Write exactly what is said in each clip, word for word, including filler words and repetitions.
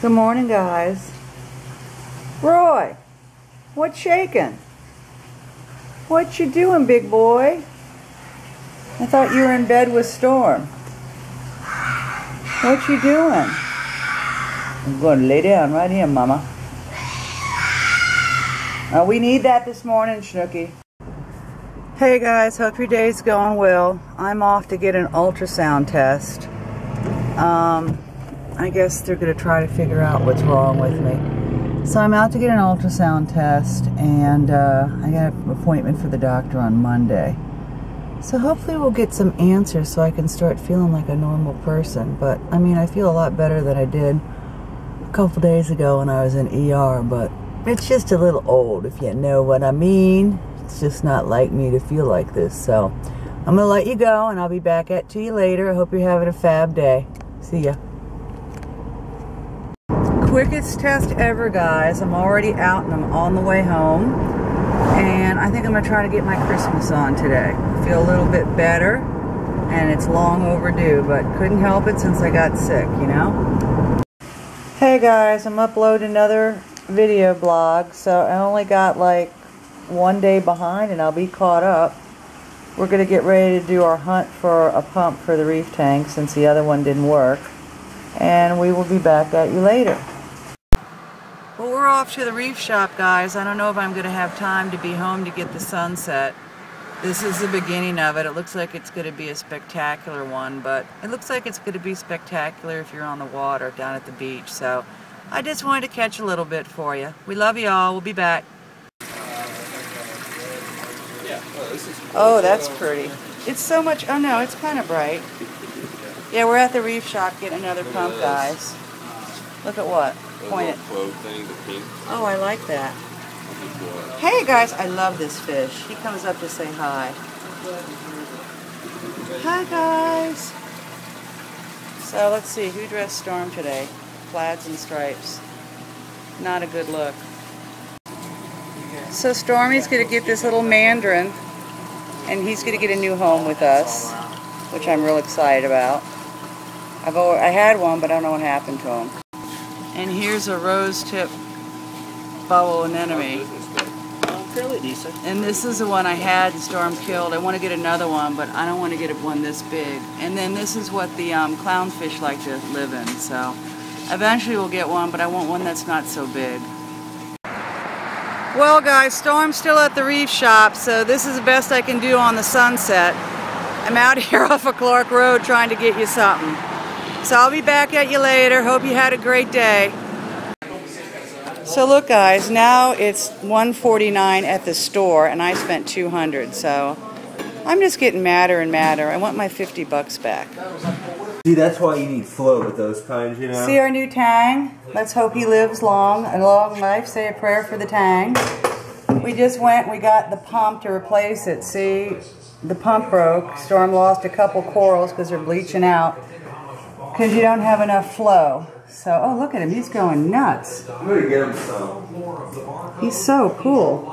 Good morning, guys. Roy, what's shaking? What you doing, big boy? I thought you were in bed with Storm. What you doing? I'm going to lay down right here, Mama. Uh, we need that this morning, Snooky. Hey guys, hope your day's going well. I'm off to get an ultrasound test. Um, I guess they're going to try to figure out what's wrong with me. So I'm out to get an ultrasound test, and uh, I got an appointment for the doctor on Monday. So hopefully we'll get some answers so I can start feeling like a normal person. But, I mean, I feel a lot better than I did a couple days ago when I was in E R, but it's just a little old, if you know what I mean. It's just not like me to feel like this. So I'm going to let you go, and I'll be back at to you later. I hope you're having a fab day. See ya. Quickest test ever, guys. I'm already out and I'm on the way home. And I think I'm going to try to get my Christmas on today. I feel a little bit better, and it's long overdue, but couldn't help it since I got sick, you know? Hey guys, I'm uploading another video blog, so I only got like one day behind and I'll be caught up. We're going to get ready to do our hunt for a pump for the reef tank since the other one didn't work, and we will be back at you later. Well, we're off to the reef shop, guys. I don't know if I'm going to have time to be home to get the sunset. This is the beginning of it. It looks like it's going to be a spectacular one, but it looks like it's going to be spectacular if you're on the water down at the beach. So I just wanted to catch a little bit for you. We love you all. We'll be back. Oh, that's pretty. It's so much. Oh no, it's kind of bright. Yeah, we're at the reef shop getting another pump, guys. Look at what? Point it. Oh, I like that. Hey guys, I love this fish. He comes up to say hi. Hi guys. So let's see, who dressed Storm today? Plaids and stripes. Not a good look. So Stormy's going to get this little mandarin, and he's going to get a new home with us, which I'm real excited about. I've always, I had one, but I don't know what happened to him. And here's a rose tip bubble anemone. Fairly decent. And this is the one I had Storm killed. I want to get another one, but I don't want to get one this big. And then this is what the um, clownfish like to live in. So eventually we'll get one, but I want one that's not so big. Well guys, Storm's still at the reef shop, so this is the best I can do on the sunset. I'm out here off of Clark Road trying to get you something. So I'll be back at you later. Hope you had a great day. So look guys, now it's one forty-nine at the store and I spent two hundred, so I'm just getting madder and madder. I want my fifty bucks back. See, that's why you need flow with those kinds, you know? See our new Tang? Let's hope he lives long, a long life. Say a prayer for the Tang. We just went, we got the pump to replace it. See, the pump broke. Storm lost a couple corals because they're bleaching out. Because you don't have enough flow. So, oh look at him, he's going nuts. I'm going to get him some. He's so cool.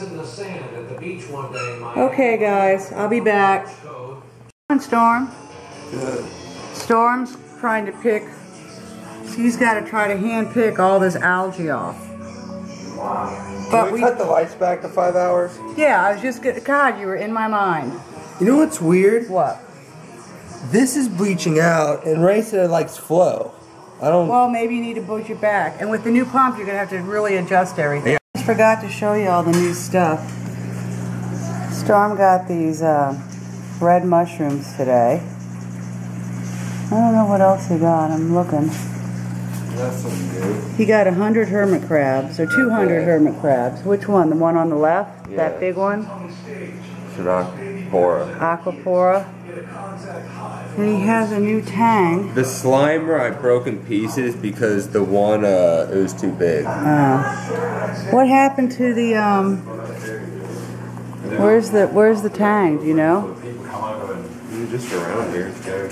Okay guys, I'll be back. Come on, Storm. Good. Storm's trying to pick, he's got to try to hand pick all this algae off. But Can we, we cut the lights back to five hours? Yeah, I was just getting, God, you were in my mind. You know what's weird? What? This is bleaching out, and Ray said it likes flow. I don't... Well, maybe you need to push it back. And with the new pump, you're going to have to really adjust everything. Yeah. I just forgot to show you all the new stuff. Storm got these uh, red mushrooms today. I don't know what else he got. I'm looking. That's something good. He got a hundred hermit crabs, or two hundred okay. hermit crabs. Which one? The one on the left? Yeah. That big one? Aquapora. Aquapora. And he has a new Tang. The Slimer I broke in pieces because the one, uh, it was too big. Uh, what happened to the, um, where's the, where's the Tang, do you know? He's just around here.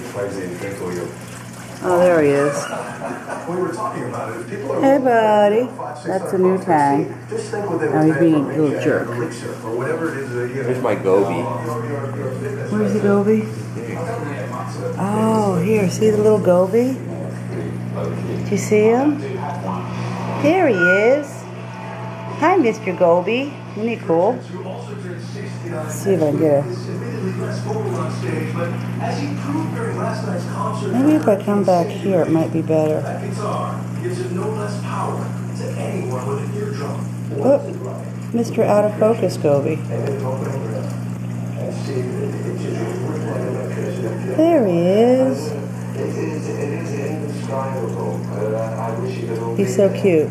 Oh, there he is. Hey, buddy. That's a new Tang. Now he's being a little jerk. Here's my goby. Where's the goby? Oh, here. See the little goby? Do you see him? There he is. Hi, Mister Gobi. Isn't he cool? Let's see if I can get a... Maybe if I come back here, it might be better. Oh, Mister Out of Focus Gobi. There he is. He's so cute.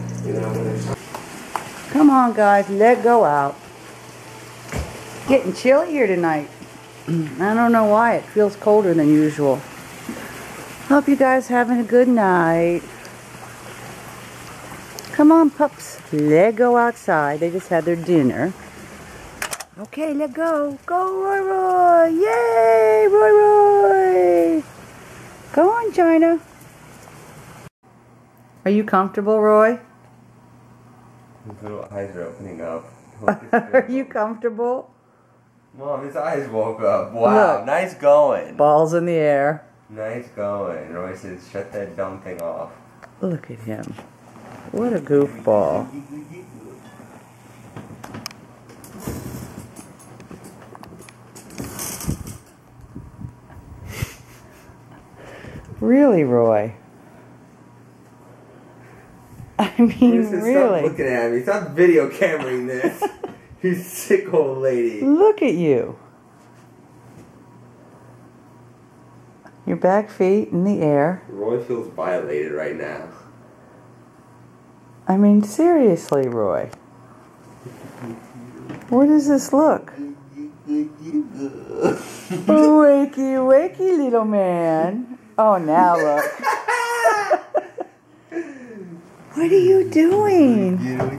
Come on, guys, let go out. Getting chilly here tonight. I don't know why. It feels colder than usual. Hope you guys having a good night. Come on, pups. Let go outside. They just had their dinner. Okay, let go. Go, Roy Roy. Yay, Roy Roy. Go on, China. Are you comfortable, Roy? His little eyes are opening up. Are you comfortable? Mom, his eyes woke up. Wow, Look. Nice going. Balls in the air. Nice going. Roy says, shut that dumb thing off. Look at him. What a goofball. Really, Roy? I mean, Stop really. looking at me. Stop video cameraing this. You sick old lady. Look at you. Your back feet in the air. Roy feels violated right now. I mean, seriously, Roy. Where does this look? Wakey, wakey, little man. Oh, now look. What are you doing?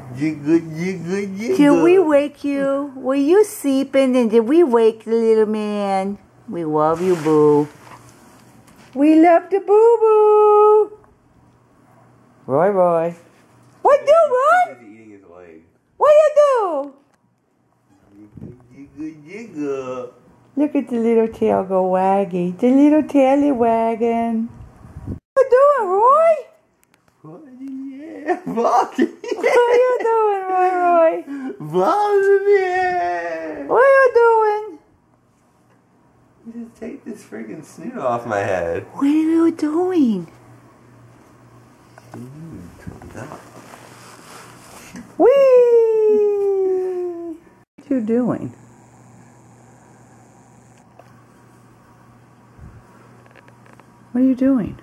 Did we wake you? Were you sleeping and did we wake the little man? We love you, boo. We love the boo-boo. Roy, Roy. What do, Roy? He's eating his leg. What you do? Look at the little tail go waggy. The little tail is wagging. What you doing, Roy? Yeah, balls in the What are you doing, Roy, Roy? Balls in the air. What are you doing? Just take this friggin' snoot off my head. What are you doing? Whee! What are you doing? What are you doing?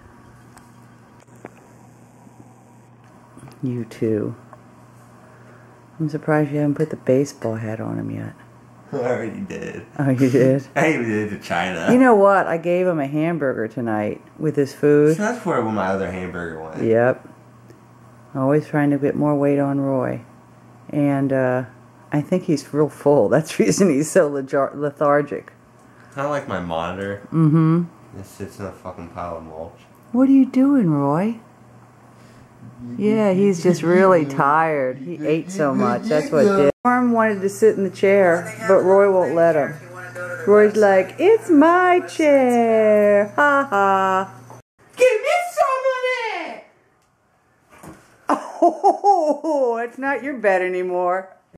You too. I'm surprised you haven't put the baseball hat on him yet. I already did. Oh, you did? I even did it to China. You know what? I gave him a hamburger tonight with his food. So that's where my other hamburger went. Yep. Always trying to get more weight on Roy. And uh, I think he's real full. That's the reason he's so lethargic. Kind of like my monitor. Mm-hmm. It sits in a fucking pile of mulch. What are you doing, Roy? Yeah, he's just really tired. He ate so much. That's what did. Norm wanted to sit in the chair, but Roy won't let him. Roy's like, it's my chair. Ha ha. Give me some of that! Oh, it's not your bed anymore.